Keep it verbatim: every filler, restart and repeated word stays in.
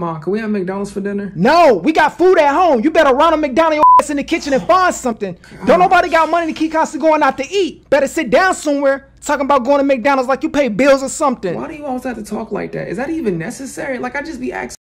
Mom, can we have McDonald's for dinner? No, we got food at home. You better run a McDonald's your ass in the kitchen and find something. God. Don't nobody got money to keep constantly going out to eat. Better sit down somewhere talking about going to McDonald's like you pay bills or something. Why do you always have to talk like that? Is that even necessary? Like, I just be asking.